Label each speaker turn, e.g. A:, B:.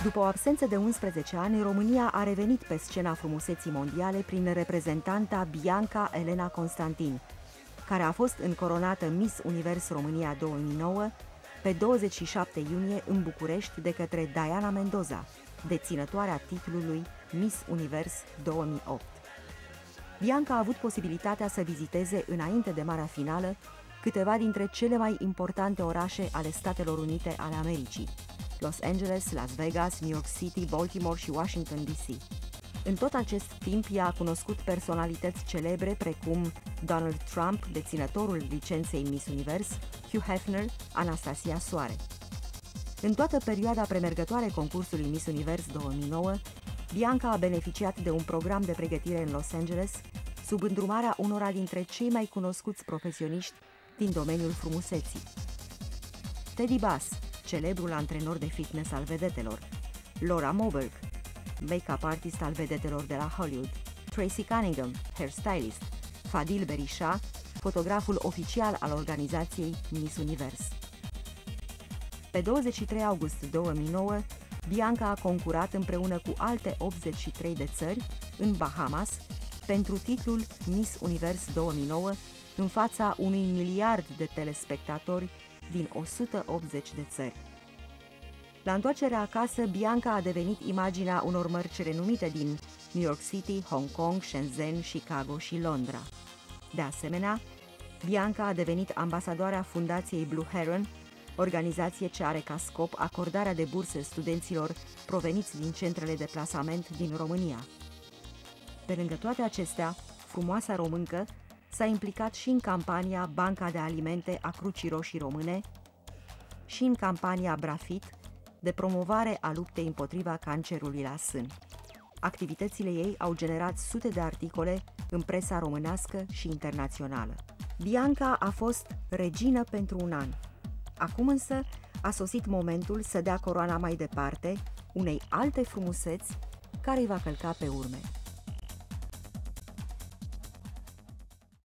A: După o absență de 11 ani, România a revenit pe scena frumuseții mondiale prin reprezentanta Bianca Elena Constantin, care a fost încoronată Miss Univers România 2009 pe 27 iunie în București de către Diana Mendoza, deținătoarea titlului Miss Univers 2008. Bianca a avut posibilitatea să viziteze, înainte de marea finală, câteva dintre cele mai importante orașe ale Statelor Unite ale Americii: Los Angeles, Las Vegas, New York City, Baltimore și Washington DC. În tot acest timp, ea a cunoscut personalități celebre precum Donald Trump, deținătorul licenței Miss Univers, Hugh Hefner, Anastasia Soare. În toată perioada premergătoare concursului Miss Univers 2009, Bianca a beneficiat de un program de pregătire în Los Angeles, sub îndrumarea unora dintre cei mai cunoscuți profesioniști din domeniul frumuseții: Teddy Bass, celebrul antrenor de fitness al vedetelor; Laura Moberg, make-up artist al vedetelor de la Hollywood; Tracy Cunningham, hairstylist; Fadil Berisha, fotograful oficial al organizației Miss Univers. Pe 23 august 2009, Bianca a concurat împreună cu alte 83 de țări în Bahamas pentru titlul Miss Univers 2009 în fața unui miliard de telespectatori din 180 de țări. La întoarcerea acasă, Bianca a devenit imaginea unor mărci renumite din New York City, Hong Kong, Shenzhen, Chicago și Londra. De asemenea, Bianca a devenit ambasadoarea Fundației Blue Heron, organizație ce are ca scop acordarea de burse studenților proveniți din centrele de plasament din România. Pe lângă toate acestea, frumoasa româncă s-a implicat și în campania Banca de Alimente a Crucii Roșii Române și în campania Brafit de promovare a luptei împotriva cancerului la sân. Activitățile ei au generat sute de articole în presa românească și internațională. Bianca a fost regină pentru un an. Acum însă a sosit momentul să dea coroana mai departe unei alte frumuseți care îi va călca pe urme.